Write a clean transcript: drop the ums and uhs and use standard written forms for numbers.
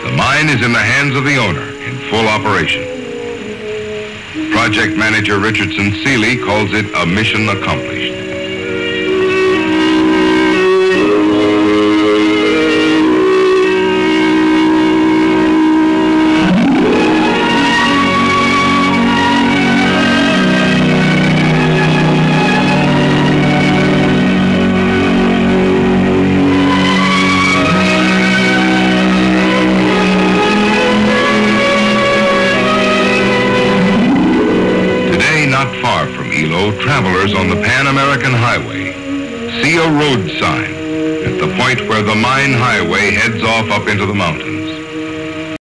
The mine is in the hands of the owner in full operation. Project manager Richardson Seeley calls it a mission accomplished. Travelers on the Pan American Highway see a road sign at the point where the mine highway heads off up into the mountains.